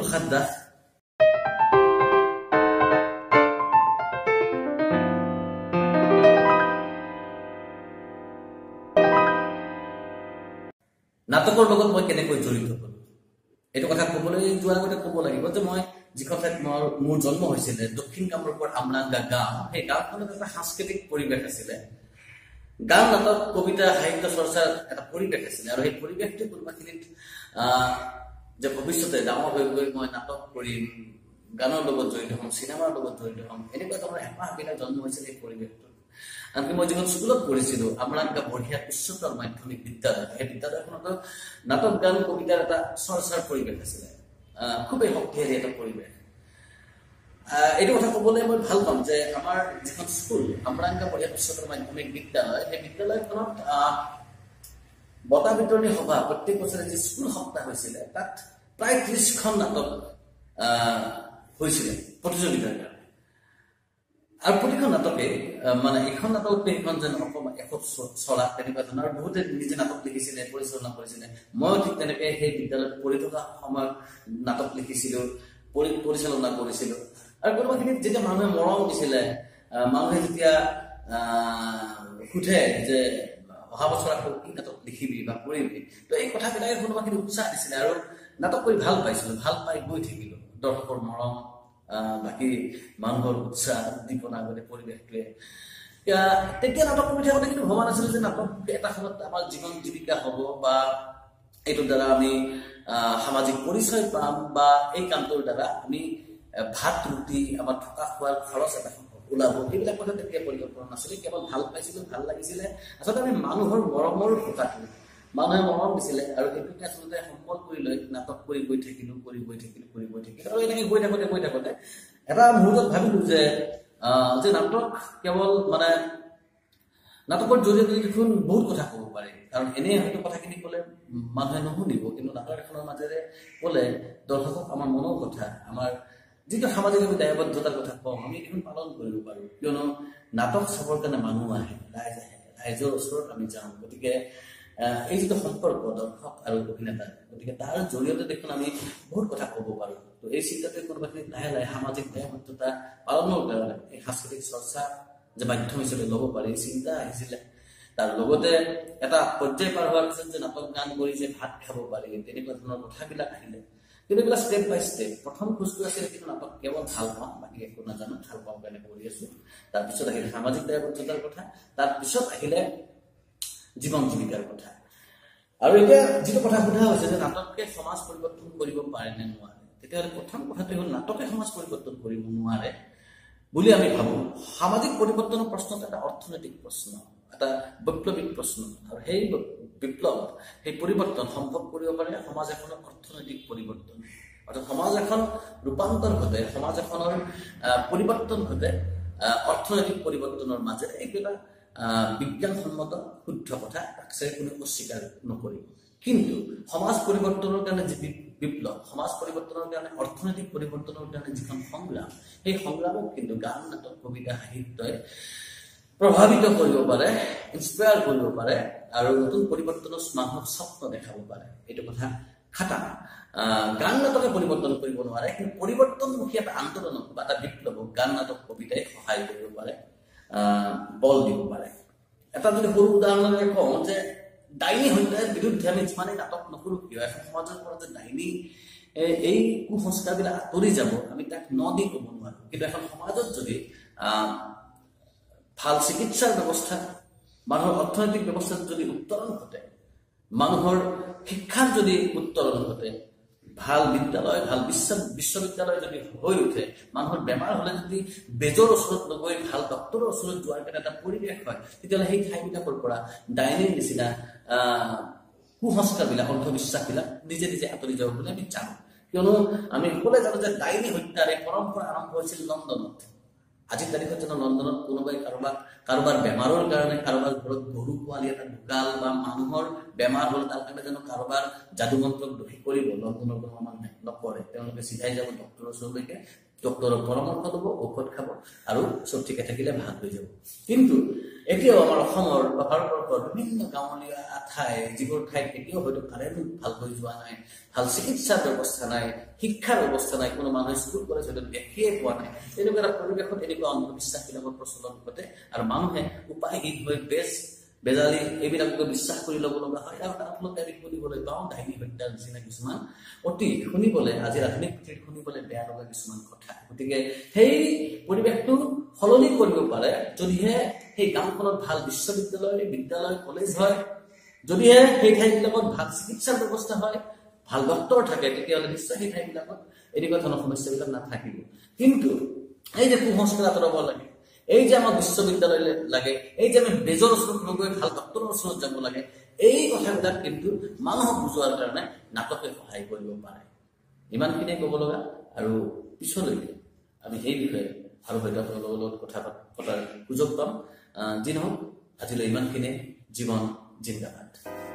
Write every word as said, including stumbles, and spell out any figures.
প্ৰসাদ দাস নাটকৰ লগত মই কেনেকৈ জড়িত হলো এইটো কথা ক'বলৈ যোৱাৰ আগতে ক'ব লাগিব যে মই যিখন ঠাইত মোৰ জন্ম হৈছিলে দক্ষিণ কামৰূপৰ আমৰাংগা গাঁও সেই গাঁওখনত এটা সাংস্কৃতিক পৰিৱেশ আছিলে গান নাটক কবিতা সাহিত্য চৰ্চাৰ এটা পৰিৱেশ আছিলে আৰু সেই পৰিৱেশটো কোনোবাখিনিত যে ভৱিষ্যতে ডাঙৰ হৈ গৈ মই নাটক কৰিম গানৰ লগত জড়িত হ'ম চিনেমাৰ লগত জড়িত হ'ম এনেকুৱা ধৰণৰ হেঁপাহ বিনা জন্ম হৈছিল এই পৰিৱেশটো আনকি মই যিখন স্কুলত পঢ়িছিলো আমৰাংগা বঢ়িয়া উচ্চতৰ মাধ্যমিক বিদ্যালয় সেই বিদ্যালয়খনত নাটক গান কবিতাৰ এটা চৰ্চাৰ পৰিৱেশ আছিলে খুবেই শক্তিশালী এটা পৰিৱেশ এইটো কথা ক'বলৈ মই ভাল পাম যে আমাৰ যিখন স্কুল আমৰাংগা বঢ়িয়া উচ্চতৰ মাধ্যমিক বিদ্যালয় সেই বিদ্যালয়খনত বঁটা বিতৰণী সভা প্ৰত্যেক বছৰে যি স্কুল সপ্তাহ হৈছিলে তাত প্ৰায় ত্ৰিশখন নাটক হৈছিলে প্ৰতিযোগিতাৰ কাৰণে আৰু প্ৰতিখন নাটকে মানে এখন নাটক সেইখন যেন অকণমান এশ চলা তেনেকুৱা ধৰণৰ আৰু বহুতে নিজে নাটক লিখিছিলে পৰিচালনা কৰিছিলে ময়ো ঠিক তেনেকৈ সেই বিদ্যালয়ত পঢ়ি থকা সময়ত নাটক লিখিছিলো পৰিচালনা কৰিছিলো আৰু কোনোবাখিনিত যেতিয়া মানুহে মৰম দিছিলে মানুহে যেতিয়া সোধে যে অহা বছৰ আকৌ কি নাটক লিখিবি বা কৰিবি তো এই কথাবিলাকে কোনোবাখিনি উৎসাহ দিছিলে আৰু নাটক কৰি ভাল পাইছিলো ভাল পাই গৈ থাকিলো দৰ্শকৰ মৰম বাকী মানুহৰ উৎসাহ উদ্দীপনা গোটেই পৰিৱেশটোৱে তেতিয়া নাটক কৰি থাকোঁতে কিন্তু ভবা নাছিলো যে নাটক এটা সময়ত আমাৰ জীৱন জীৱিকা হ'ব বা এইটোৰ দ্বাৰা আমি সামাজিক পৰিচয় পাম বা এই কামটোৰ দ্বাৰা আমি ভাত ৰুটি আমাৰ থকা খোৱাৰ খৰচ এটা ওলাব এইবিলাক কথা তেতিয়া পৰিকল্পনা নাছিলে কেৱল ভাল পাইছিলো ভাল লাগিছিলে আচলতে আমি মানুহৰ মৰমৰ কথাটো মানুহে মৰম দিছিলে আৰু সেইটোকে আচলতে সম্বল কৰি লৈ নাটক কৰি গৈ থাকিলো কৰি গৈ থাকিলো কৰি গৈ থাকিলো আৰু এনেকৈ গৈ থাকোঁতে গৈ থাকোঁতে এটা মুহূৰ্তত ভাবিলো যে যে নাটক কেৱল মানে নাটকৰ জৰিয়তে দেখোন বহুত কথা ক'ব পাৰে কাৰণ এনেই হয়তো কথাখিনি ক'লে মানুহে নুশুনিব কিন্তু নাটক এখনৰ মাজেৰে ক'লে দৰ্শকক আমাৰ মনৰ কথা আমাৰ যিটো সামাজিক আমি দায়বদ্ধতাৰ কথা কওঁ আমি দেখোন পালন কৰিব পাৰোঁ কিয়নো নাটক চাবৰ কাৰণে মানুহ আহে ৰাইজ আহে ৰাইজৰ ওচৰত আমি যাওঁ গতিকে এই যিটো সম্পৰ্ক দৰ্শক আৰু অভিনেতা গতিকে তাৰ জৰিয়তে দেখোন আমি বহুত কথা ক'ব পাৰোঁ তো এই চিন্তাটোৱে কোনোবাখিনিত লাহে লাহে সামাজিক দায়বদ্ধতা পালনৰ কাৰণে এই সাংস্কৃতিক চৰ্চা যে মাধ্যম হিচাপে ল'ব পাৰি চিন্তা আহিছিলে তাৰ লগতে এটা পৰ্যায় পাৰ হোৱাৰ পিছত যে নাটক গান কৰি যে ভাত খাব পাৰি তেনেকুৱা ধৰণৰ কথাবিলাক আহিলে কিন্তু এইবিলাক ষ্টেপ বাই ষ্টেপ প্ৰথম খোজটো আছিল কিন্তু নাটক কেৱল ভাল পাওঁ বাকী একো নাজানো ভাল পাওঁ কাৰণে কৰি আছো তাৰপিছত আহিলে সামাজিক দায়বদ্ধতাৰ কথা তাৰপিছত আহিলে জীৱন জীৱিকাৰ কথা আৰু এতিয়া যিটো কথা সোধা হৈছে যে নাটকে সমাজ পৰিৱৰ্তন কৰিব পাৰে নে নোৱাৰে তেতিয়াহ'লে প্ৰথম কথাটো হ'ল নাটকে সমাজ পৰিৱৰ্তন কৰিব নোৱাৰে বুলি আমি ভাবোঁ সামাজিক পৰিৱৰ্তনৰ প্ৰশ্নটো এটা অৰ্থনৈতিক প্ৰশ্ন এটা বৈপ্লৱিক প্ৰশ্ন আৰু সেই বিপ্লৱ সেই পৰিৱৰ্তন সম্ভৱ কৰিব পাৰে সমাজ এখনৰ অৰ্থনৈতিক পৰিৱৰ্তন অৰ্থাৎ সমাজ এখন ৰূপান্তৰ ঘটে সমাজ এখনৰ পৰিৱৰ্তন ঘটে অৰ্থনৈতিক পৰিৱৰ্তনৰ মাজেৰে এইটো এটা বিজ্ঞানসন্মত শুদ্ধ কথা তাকছে কোনো অস্বীকাৰ নকৰিব কিন্তু সমাজ পৰিৱৰ্তনৰ কাৰণে যি বিপ্লৱ সমাজ পৰিৱৰ্তনৰ কাৰণে অৰ্থনৈতিক পৰিৱৰ্তনৰ কাৰণে যিখন সংগ্ৰাম সেই সংগ্ৰামক কিন্তু গান নাটক কবিতা সাহিত্যই প্ৰভাৱিত কৰিব পাৰে ইনস্পায়াৰ কৰিব পাৰে আৰু নতুন পৰিৱৰ্তনৰ মানুহক স্বপ্ন দেখাব পাৰে এইটো কথা খাটা গান নাটকে পৰিৱৰ্তন কৰিব নোৱাৰে কিন্তু পৰিৱৰ্তনমুখী এটা আন্দোলনক বা এটা বিপ্লৱক গান নাটক কবিতাই সহায় কৰিব পাৰে বল দিব পাৰে এটা যদি সৰু উদাহৰণেৰে কওঁ যে ডাইনী হত্যাৰ বিৰুদ্ধে আমি যিমানেই নাটক নকৰোঁ কিয় এখন সমাজৰ পৰা যে ডাইনী এই কুসংস্কাৰবিলাক আঁতৰি যাব আমি তাক ন দি ক'ব নোৱাৰোঁ কিন্তু এখন সমাজত যদি ভাল চিকিৎসাৰ ব্যৱস্থা মানুহৰ অৰ্থনৈতিক ব্যৱস্থাত যদি উত্তৰণ ঘটে মানুহৰ শিক্ষাৰ যদি উত্তৰণ ঘটে ভাল বিদ্যালয় ভাল বিশ্ব বিশ্ববিদ্যালয় যদি হৈ উঠে মানুহৰ বেমাৰ হ'লে যদি বেজৰ ওচৰত নগৈ ভাল ডক্টৰৰ ওচৰত যোৱাৰ কাৰণে এটা পৰিৱেশ হয় তেতিয়াহ'লে সেই ঠাইবিলাকৰ পৰা ডাইনীৰ নিচিনা কুসংস্কাৰবিলাক অন্ধবিশ্বাসবিলাক নিজে নিজে আঁতৰি যাব বুলি আমি জানো কিয়নো আমি সকলোৱে জানো যে ডাইনী হত্যাৰ এই পৰম্পৰা আৰম্ভ হৈছিল লণ্ডনত আজিৰ তাৰিখত যেন লণ্ডনত কোনোবাই কাৰোবাৰ কাৰোবাৰ বেমাৰৰ কাৰণে কাৰোবাৰ ঘৰত গৰু পোৱালি এটা ঢুকাল বা মানুহৰ বেমাৰ হ'ল তাৰ কাৰণে যেন কাৰোবাৰ যাদু মন্ত্ৰক দোষী কৰিব লণ্ডনৰ কোনো মানুহে নকৰে তেওঁলোকে চিধাই যাব ডক্টৰৰ ওচৰলৈকে ডক্টৰৰ পৰামৰ্শ ল'ব ঔষধ খাব আৰু চব ঠিকে থাকিলে ভাল হৈ যাব কিন্তু এতিয়াও আমাৰ অসমৰ বা ভাৰতবৰ্ষৰ বিভিন্ন গাঁৱলীয়া ঠাই যিবোৰ ঠাইত এতিয়াও হয়তো কাৰেণ্ট ভালকৈ যোৱা নাই, ভাল চিকিৎসাৰ ব্যৱস্থা নাই, শিক্ষাৰ ব্যৱস্থা নাই, কোনো মানুহে স্কুল কলেজ হয়তো দেখিয়ে পোৱা নাই, তেনেকুৱা এটা পৰিৱেশত এনেকুৱা অন্ধবিশ্বাসবিলাকৰ প্ৰচলন ঘটে আৰু মানুহে উপায়হীন হৈ বেজ বেজালি এইবিলাককে বিশ্বাস কৰি ল'ব লগা হয়। আৰু তাৰ ফলত আমি শুনিবলৈ পাওঁ ডাইনী হত্যাৰ নিচিনা কিছুমান অতি শুনিবলৈ আজিৰ আধুনিক পৃথিৱীত শুনিবলৈ বেয়া লগা কিছুমান কথা। গতিকে সেই পৰিৱেশটো সলনি কৰিব পাৰে যদিহে সেই গাঁওখনত ভাল বিশ্ববিদ্যালয় বিদ্যালয় কলেজ হয়, যদিহে সেই ঠাইবিলাকত ভাল চিকিৎসাৰ ব্যৱস্থা হয়, ভাল ডক্তৰ থাকে, তেতিয়াহ'লে নিশ্চয় সেই ঠাইবিলাকত এনেকুৱা ধৰণৰ সমস্যাবিলাক নাথাকিব। কিন্তু এই যে কুসংস্কাৰ আঁতৰাব লাগে, এই যে আমাৰ বিশ্ববিদ্যালয় লাগে, এই যে আমি বেজৰ ওচৰত নগৈ ভাল ডক্তৰৰ ওচৰত যাব লাগে, এই কথাবিলাক কিন্তু মানুহক বুজোৱাৰ কাৰণে নাটকে সহায় কৰিব পাৰে। ইমানখিনিয়ে ক'ব লগা, আৰু পিছলৈকে আমি সেই বিষয়ে আৰু হয়তো আপোনালোকৰ লগত কথা পতাৰ সুযোগ পাম। যি নহওক আজিলৈ ইমানখিনিয়ে। জীৱন জিন্দাবাদ।